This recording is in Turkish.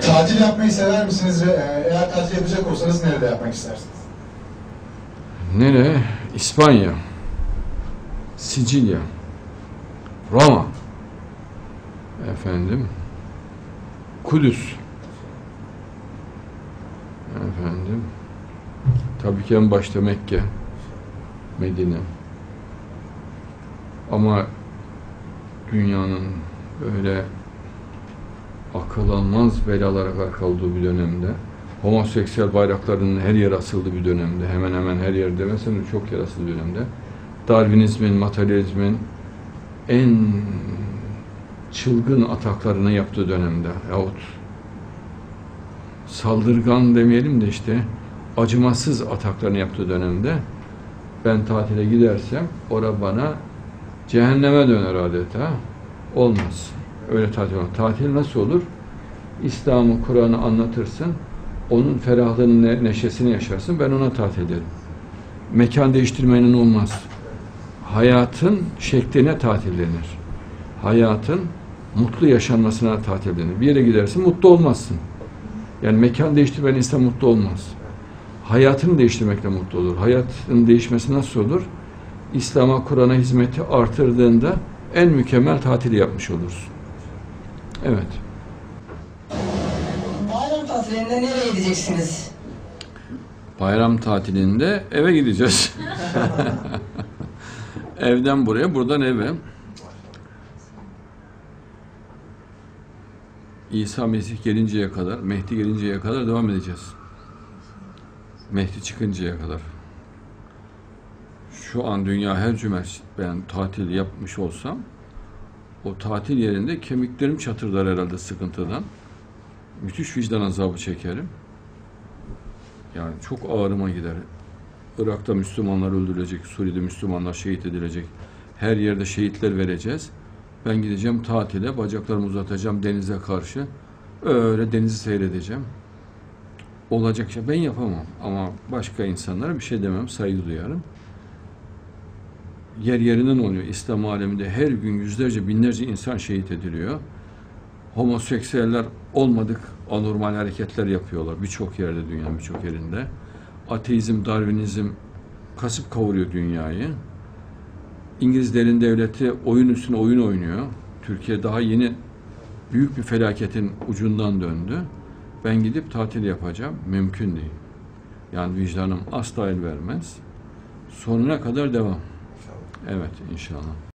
Tatil yapmayı sever misiniz ve eğer tatil yapacak olsanız nerede yapmak istersiniz? Nere? İspanya, Sicilya, Roma, efendim, Kudüs, efendim, tabii ki en başta Mekke, Medine. Ama dünyanın böyle akıl almaz belalara gark olduğu bir dönemde, homoseksüel bayraklarının her yere asıldığı bir dönemde, hemen hemen her yer demesem de çok yer asıldığı bir dönemde, Darwinizmin, materyalizmin en çılgın ataklarını yaptığı dönemde, yahut saldırgan demeyelim de işte acımasız ataklarını yaptığı dönemde ben tatile gidersem orada bana cehenneme döner adeta. Olmaz. Öyle tatil olmaz. Tatil nasıl olur? İslam'ı, Kur'an'ı anlatırsın. Onun ferahlığını, neşesini yaşarsın. Ben ona tatil ederim. Mekan değiştirmenin olmaz. Hayatın şekline tatil denir. Hayatın mutlu yaşanmasına tatil denir. Bir yere gidersin, mutlu olmazsın. Yani mekan değiştirmeyen insan mutlu olmaz. Hayatını değiştirmekle mutlu olur. Hayatın değişmesi nasıl olur? İslam'a, Kur'an'a hizmeti artırdığında en mükemmel tatili yapmış olursun. Evet. Bayram tatilinde nereye gideceksiniz? Bayram tatilinde eve gideceğiz. Evden buraya, buradan eve. İsa Mesih gelinceye kadar, Mehdi gelinceye kadar devam edeceğiz. Mehdi çıkıncaya kadar. Şu an dünya her cumartesi ben tatil yapmış olsam, o tatil yerinde kemiklerim çatırdar herhalde sıkıntıdan. Müthiş vicdan azabı çekerim. Yani çok ağrıma gider. Irak'ta Müslümanlar öldürülecek, Suriye'de Müslümanlar şehit edilecek. Her yerde şehitler vereceğiz. Ben gideceğim tatile, bacaklarımı uzatacağım denize karşı. Öyle denizi seyredeceğim. Olacak şey ben yapamam ama başka insanlara bir şey demem, saygı duyarım. Yer yerinden oluyor. İslam aleminde her gün yüzlerce, binlerce insan şehit ediliyor. Homoseksüeller olmadık anormal hareketler yapıyorlar birçok yerde, dünyanın birçok yerinde. Ateizm, Darwinizm kasıp kavuruyor dünyayı. İngilizlerin devleti oyun üstüne oyun oynuyor. Türkiye daha yeni büyük bir felaketin ucundan döndü. Ben gidip tatil yapacağım. Mümkün değil. Yani vicdanım asla el vermez. Sonuna kadar devam. Evet, inşallah.